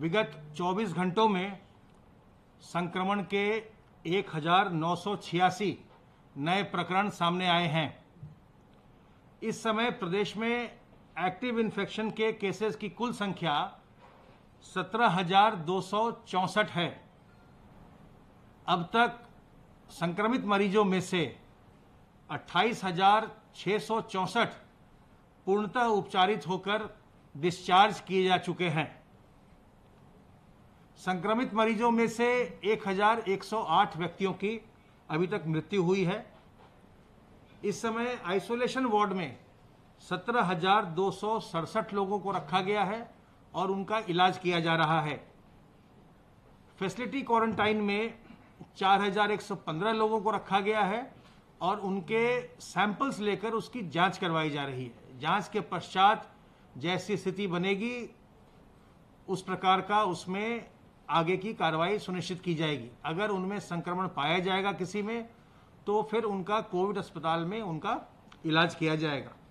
विगत 24 घंटों में संक्रमण के 1986 नए प्रकरण सामने आए हैं। इस समय प्रदेश में एक्टिव इन्फेक्शन के केसेस की कुल संख्या 17,264 है। अब तक संक्रमित मरीजों में से 28,664 पूर्णतः उपचारित होकर डिस्चार्ज किए जा चुके हैं। संक्रमित मरीजों में से 1,108 व्यक्तियों की अभी तक मृत्यु हुई है। इस समय आइसोलेशन वार्ड में 17,267 लोगों को रखा गया है और उनका इलाज किया जा रहा है। फैसिलिटी क्वारंटाइन में 4,115 लोगों को रखा गया है और उनके सैंपल्स लेकर उसकी जांच करवाई जा रही है। जांच के पश्चात जैसी स्थिति बनेगी उस प्रकार का उसमें आगे की कार्रवाई सुनिश्चित की जाएगी। अगर उनमें संक्रमण पाया जाएगा किसी में तो फिर उनका कोविड अस्पताल में उनका इलाज किया जाएगा।